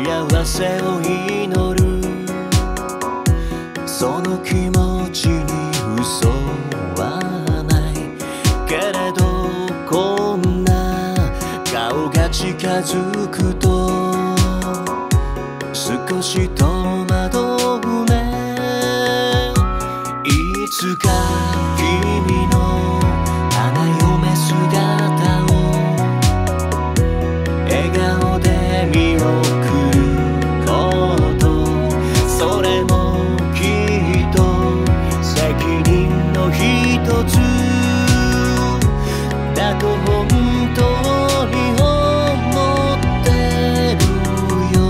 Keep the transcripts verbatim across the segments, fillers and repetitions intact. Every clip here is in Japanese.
幸せを祈る、その気持ちに嘘はないけれど、こんな顔が近づくと少し戸惑うね。いつか君の花嫁姿を笑顔で見送ること、それもきっと責任の一つだと本当に思ってるよ。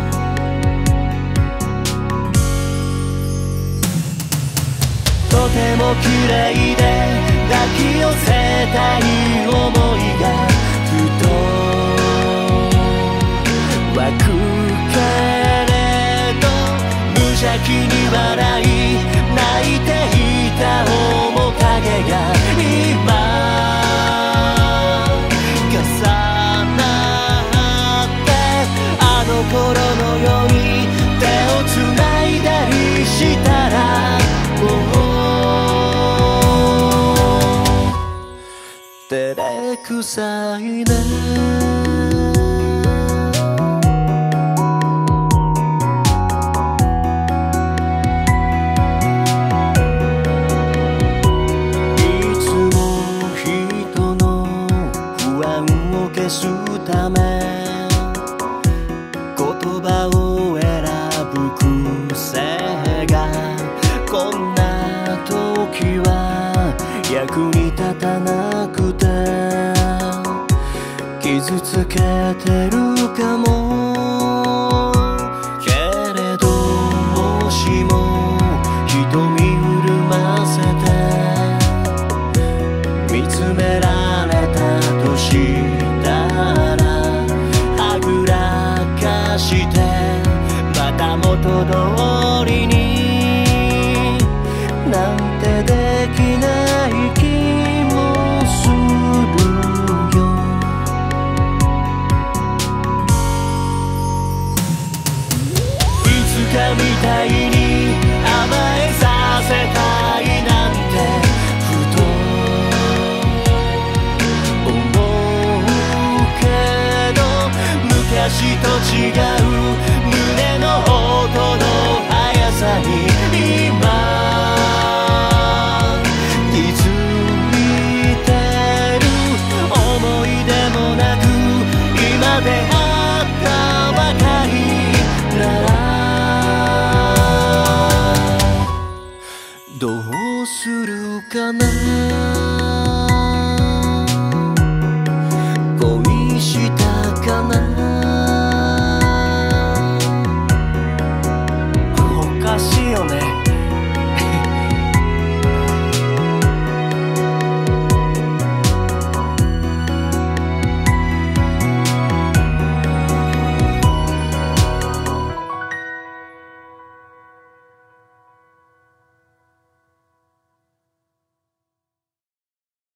とても綺麗で抱き寄せたい想いがふと湧くけれど、無邪気に笑い泣いていた面影が今重なってあの頃のように手をつないだりしたら、もう照れくさいね。消すため言葉を選ぶ癖が、こんな時は役に立たなくて傷つけてるかも。けれどもしも瞳潤ませて見つめられたとしたら、はぐらかしてまた元通りになんてできない気もするよ。いつかみたいに甘えさせたいなんてふと昔と違う胸の音の速さに今気づいてる。思い出もなく今出会ったばかりならどうするかな。恋したかな。